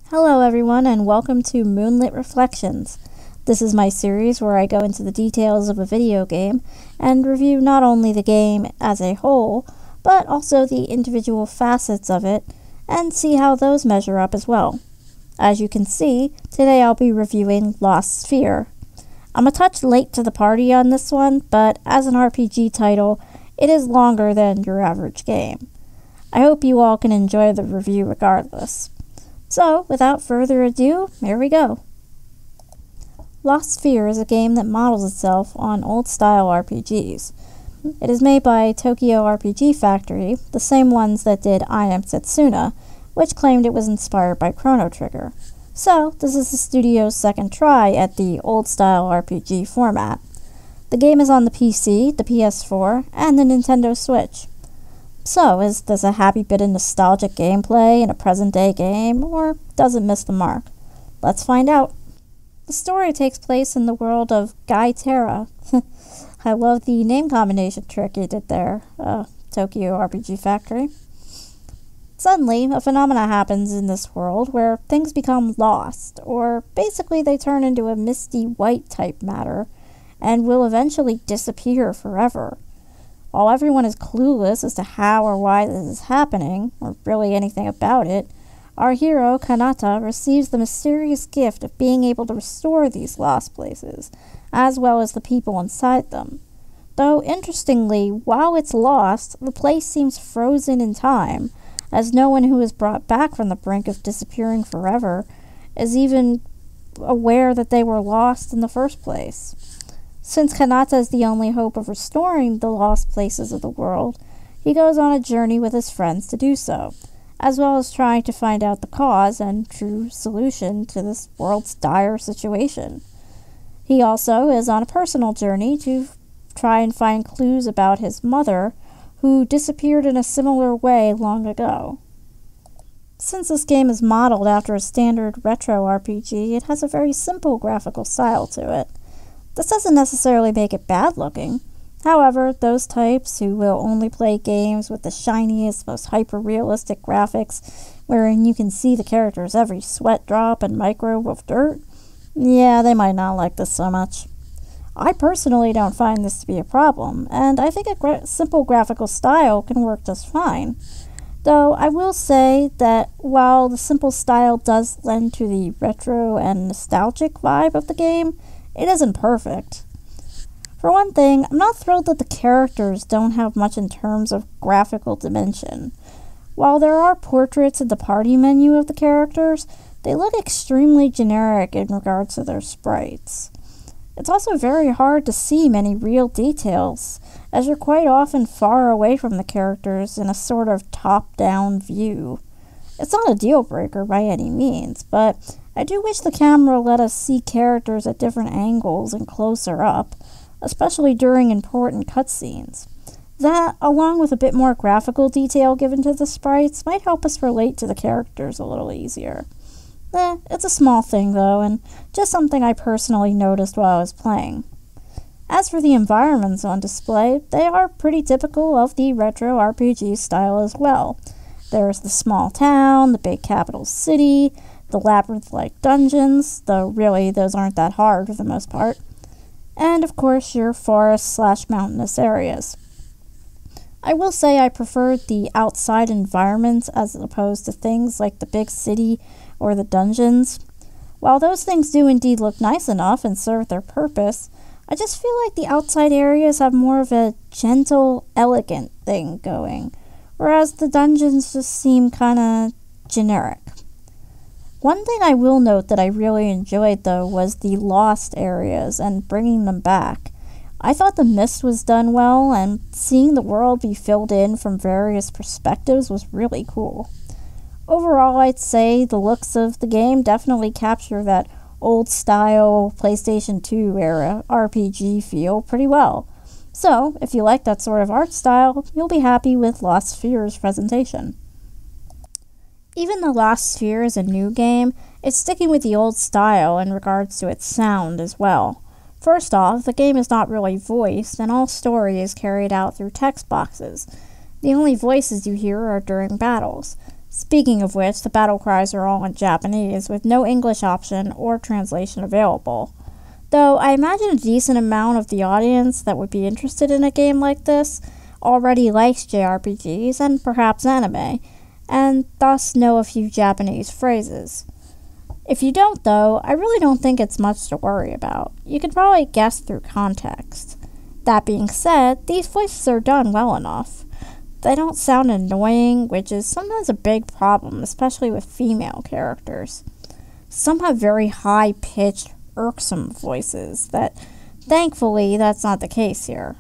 Hello everyone and welcome to Moonlit Reflections. This is my series where I go into the details of a video game and review not only the game as a whole, but also the individual facets of it and see how those measure up as well. As you can see, today I'll be reviewing Lost Sphear. I'm a touch late to the party on this one, but as an RPG title, it is longer than your average game. I hope you all can enjoy the review regardless. So, without further ado, here we go. Lost Sphear is a game that models itself on old-style RPGs. It is made by Tokyo RPG Factory, the same ones that did I Am Setsuna, which claimed it was inspired by Chrono Trigger. So, this is the studio's second try at the old-style RPG format. The game is on the PC, the PS4, and the Nintendo Switch. So, is this a happy bit of nostalgic gameplay in a present-day game, or does it miss the mark? Let's find out. The story takes place in the world of Gaitera. I love the name combination trick you did there, Tokyo RPG Factory. Suddenly, a phenomena happens in this world where things become lost, or basically they turn into a misty white type matter, and will eventually disappear forever. While everyone is clueless as to how or why this is happening, or really anything about it, our hero, Kanata, receives the mysterious gift of being able to restore these lost places, as well as the people inside them. Though, interestingly, while it's lost, the place seems frozen in time, as no one who is brought back from the brink of disappearing forever is even aware that they were lost in the first place. Since Kanata is the only hope of restoring the lost places of the world, he goes on a journey with his friends to do so, as well as trying to find out the cause and true solution to this world's dire situation. He also is on a personal journey to try and find clues about his mother, who disappeared in a similar way long ago. Since this game is modeled after a standard retro RPG, it has a very simple graphical style to it. This doesn't necessarily make it bad looking. However, those types who will only play games with the shiniest, most hyper-realistic graphics, wherein you can see the character's every sweat drop and microbe of dirt, yeah, they might not like this so much. I personally don't find this to be a problem, and I think a simple graphical style can work just fine. Though I will say that while the simple style does lend to the retro and nostalgic vibe of the game, it isn't perfect. For one thing, I'm not thrilled that the characters don't have much in terms of graphical dimension. While there are portraits in the party menu of the characters, they look extremely generic in regards to their sprites. It's also very hard to see many real details, as you're quite often far away from the characters in a sort of top-down view. It's not a deal breaker by any means, but I do wish the camera let us see characters at different angles and closer up, especially during important cutscenes. That, along with a bit more graphical detail given to the sprites, might help us relate to the characters a little easier. It's a small thing though, and just something I personally noticed while I was playing. As for the environments on display, they are pretty typical of the retro RPG style as well. There's the small town, the big capital city, the labyrinth-like dungeons, though really those aren't that hard for the most part, and of course your forest/mountainous areas. I will say I preferred the outside environments as opposed to things like the big city or the dungeons. While those things do indeed look nice enough and serve their purpose, I just feel like the outside areas have more of a gentle, elegant thing going, whereas the dungeons just seem kinda generic. One thing I will note that I really enjoyed, though, was the lost areas and bringing them back. I thought the mist was done well, and seeing the world be filled in from various perspectives was really cool. Overall, I'd say the looks of the game definitely capture that old-style PlayStation 2 era RPG feel pretty well. So, if you like that sort of art style, you'll be happy with Lost Sphear's presentation. Even though Lost Sphear is a new game, it's sticking with the old style in regards to its sound as well. First off, the game is not really voiced, and all story is carried out through text boxes. The only voices you hear are during battles. Speaking of which, the battle cries are all in Japanese with no English option or translation available. Though I imagine a decent amount of the audience that would be interested in a game like this already likes JRPGs and perhaps anime, and thus know a few Japanese phrases. If you don't, though, I really don't think it's much to worry about. You can probably guess through context. That being said, these voices are done well enough. They don't sound annoying, which is sometimes a big problem, especially with female characters. Some have very high-pitched, irksome voices that, thankfully, that's not the case here.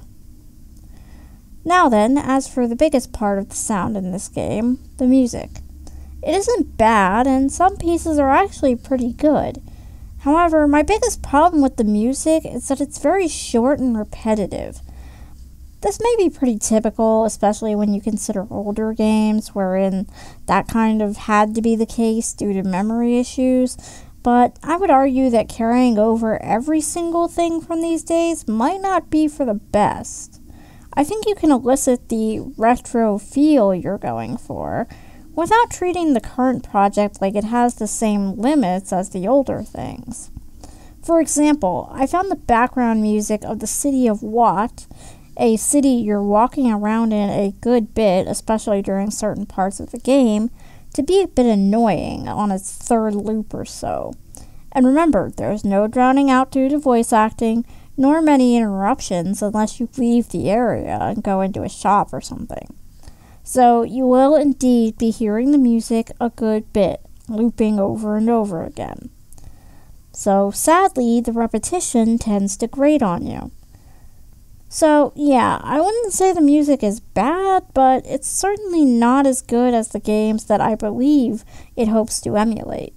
Now then, as for the biggest part of the sound in this game, the music. It isn't bad, and some pieces are actually pretty good. However, my biggest problem with the music is that it's very short and repetitive. This may be pretty typical, especially when you consider older games wherein that kind of had to be the case due to memory issues, but I would argue that carrying over every single thing from these days might not be for the best. I think you can elicit the retro feel you're going for without treating the current project like it has the same limits as the older things. For example, I found the background music of the city of Wat, a city you're walking around in a good bit, especially during certain parts of the game, to be a bit annoying on its third loop or so. And remember, there's no drowning out due to voice acting, nor many interruptions unless you leave the area and go into a shop or something. So you will indeed be hearing the music a good bit, looping over and over again. So sadly, the repetition tends to grate on you. So yeah, I wouldn't say the music is bad, but it's certainly not as good as the games that I believe it hopes to emulate.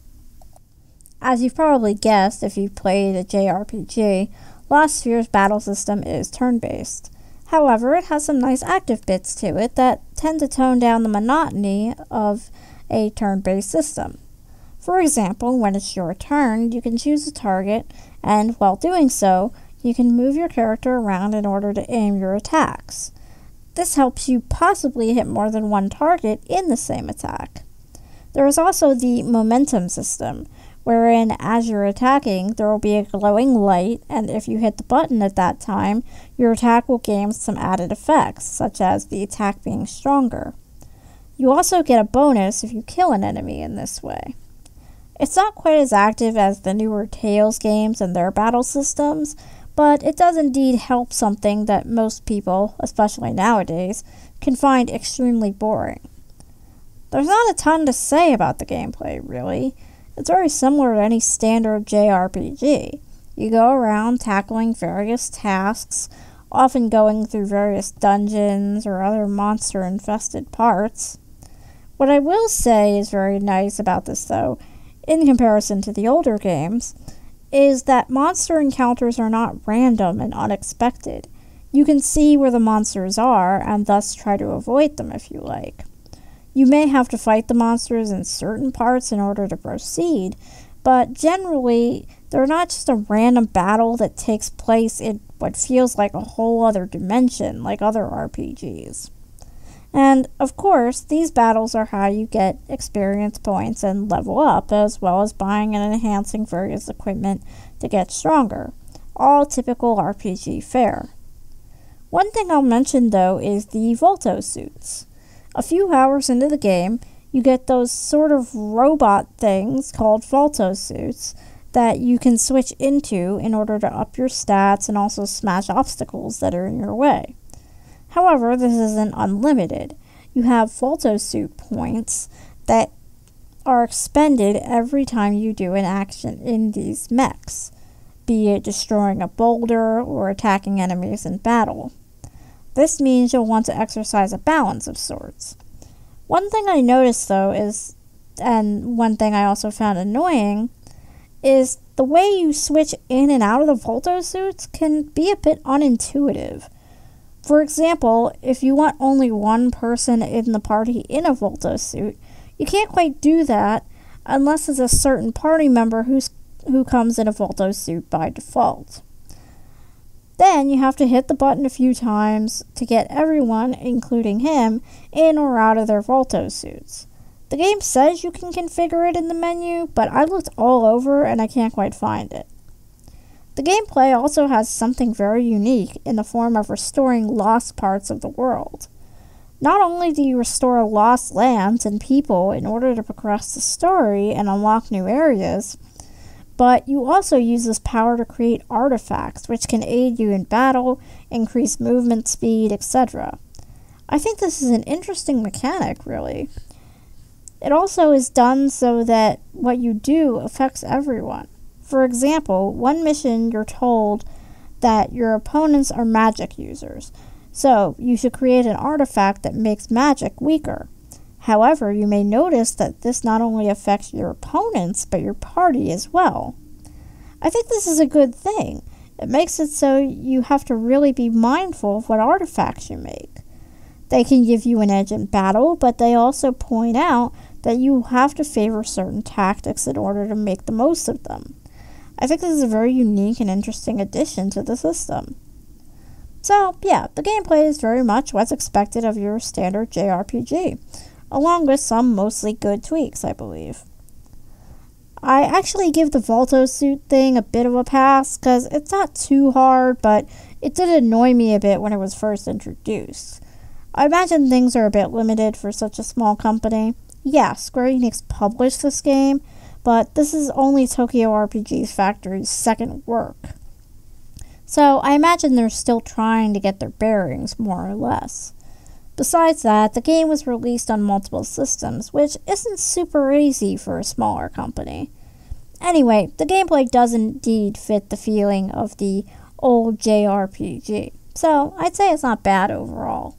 As you've probably guessed if you've played a JRPG, Lost Sphear's battle system is turn-based. However, it has some nice active bits to it that tend to tone down the monotony of a turn-based system. For example, when it's your turn, you can choose a target, and while doing so, you can move your character around in order to aim your attacks. This helps you possibly hit more than one target in the same attack. There is also the momentum system, wherein as you're attacking, there will be a glowing light, and if you hit the button at that time, your attack will gain some added effects, such as the attack being stronger. You also get a bonus if you kill an enemy in this way. It's not quite as active as the newer Tales games and their battle systems, but it does indeed help something that most people, especially nowadays, can find extremely boring. There's not a ton to say about the gameplay, really. It's very similar to any standard JRPG. You go around tackling various tasks, often going through various dungeons or other monster-infested parts. What I will say is very nice about this, though, in comparison to the older games, is that monster encounters are not random and unexpected. You can see where the monsters are, and thus try to avoid them if you like. You may have to fight the monsters in certain parts in order to proceed, but generally, they're not just a random battle that takes place in what feels like a whole other dimension, like other RPGs. And, of course, these battles are how you get experience points and level up, as well as buying and enhancing various equipment to get stronger. All typical RPG fare. One thing I'll mention, though, is the Volto suits. A few hours into the game, you get those sort of robot things called Volto suits that you can switch into in order to up your stats and also smash obstacles that are in your way. However, this isn't unlimited. You have Volto suit points that are expended every time you do an action in these mechs, be it destroying a boulder or attacking enemies in battle. This means you'll want to exercise a balance of sorts. One thing I noticed, though, and one thing I also found annoying, is the way you switch in and out of the Volto suits can be a bit unintuitive. For example, if you want only one person in the party in a Volto suit, you can't quite do that unless it's a certain party member who comes in a Volto suit by default. Then you have to hit the button a few times to get everyone, including him, in or out of their Volto suits. The game says you can configure it in the menu, but I looked all over and I can't quite find it. The gameplay also has something very unique in the form of restoring lost parts of the world. Not only do you restore lost lands and people in order to progress the story and unlock new areas, but you also use this power to create artifacts which can aid you in battle, increase movement speed, etc. I think this is an interesting mechanic, really. It also is done so that what you do affects everyone. For example, one mission you're told that your opponents are magic users, so you should create an artifact that makes magic weaker. However, you may notice that this not only affects your opponents, but your party as well. I think this is a good thing. It makes it so you have to really be mindful of what artifacts you make. They can give you an edge in battle, but they also point out that you have to favor certain tactics in order to make the most of them. I think this is a very unique and interesting addition to the system. So, yeah, the gameplay is very much what's expected of your standard JRPG, along with some mostly good tweaks, I believe. I actually give the Volto suit thing a bit of a pass, because it's not too hard, but it did annoy me a bit when it was first introduced. I imagine things are a bit limited for such a small company. Yeah, Square-Enix published this game, but this is only Tokyo RPG Factory's second work. So I imagine they're still trying to get their bearings, more or less. Besides that, the game was released on multiple systems, which isn't super easy for a smaller company. Anyway, the gameplay does indeed fit the feeling of the old JRPG, so I'd say it's not bad overall.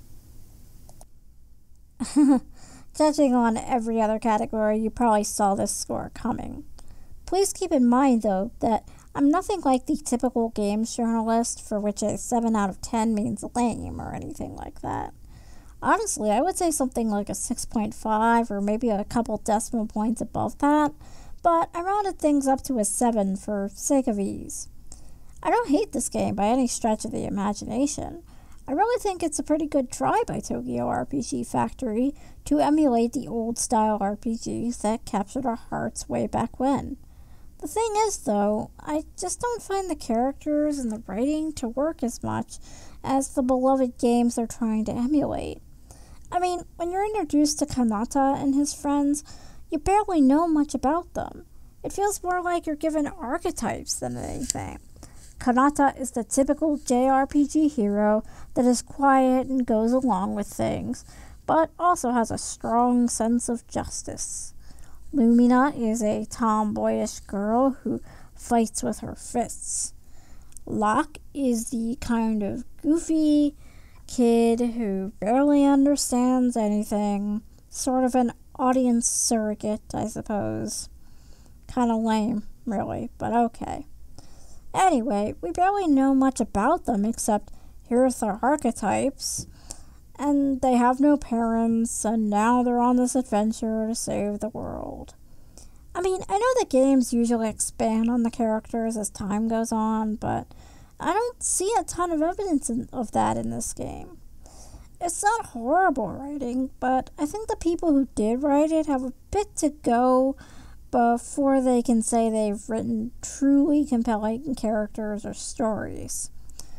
Judging on every other category, you probably saw this score coming. Please keep in mind, though, that I'm nothing like the typical games journalist for which a 7 out of 10 means lame or anything like that. Honestly, I would say something like a 6.5 or maybe a couple decimal points above that, but I rounded things up to a 7 for sake of ease. I don't hate this game by any stretch of the imagination. I really think it's a pretty good try by Tokyo RPG Factory to emulate the old-style RPGs that captured our hearts way back when. The thing is, though, I just don't find the characters and the writing to work as much as the beloved games they're trying to emulate. I mean, when you're introduced to Kanata and his friends, you barely know much about them. It feels more like you're given archetypes than anything. Kanata is the typical JRPG hero that is quiet and goes along with things, but also has a strong sense of justice. Lumina is a tomboyish girl who fights with her fists. Locke is the kind of goofy kid who barely understands anything. Sort of an audience surrogate, I suppose. Kinda lame, really, but okay. Anyway, we barely know much about them except here's their archetypes, and they have no parents, and now they're on this adventure to save the world. I mean, I know that games usually expand on the characters as time goes on, but I don't see a ton of evidence of that in this game. It's not horrible writing, but I think the people who did write it have a bit to go before they can say they've written truly compelling characters or stories.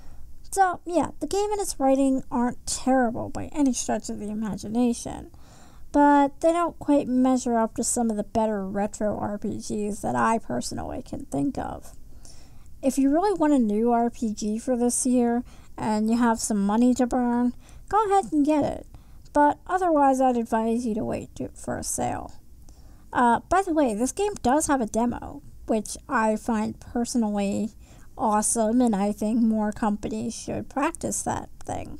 So, yeah, the game and its writing aren't terrible by any stretch of the imagination, but they don't quite measure up to some of the better retro RPGs that I personally can think of. If you really want a new RPG for this year, and you have some money to burn, go ahead and get it, but otherwise I'd advise you to wait for a sale. By the way, this game does have a demo, which I find personally awesome, and I think more companies should practice that thing.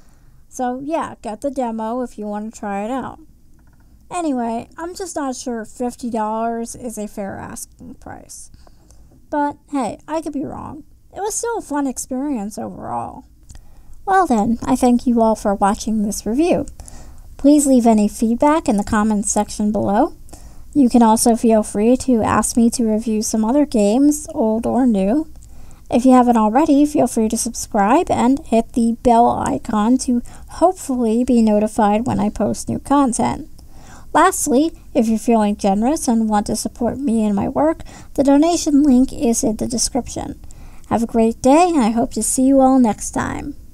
So yeah, get the demo if you want to try it out. Anyway, I'm just not sure $50 is a fair asking price. But hey, I could be wrong. It was still a fun experience overall. Well then, I thank you all for watching this review. Please leave any feedback in the comments section below. You can also feel free to ask me to review some other games, old or new. If you haven't already, feel free to subscribe and hit the bell icon to hopefully be notified when I post new content. Lastly, if you're feeling generous and want to support me and my work, the donation link is in the description. Have a great day, and I hope to see you all next time.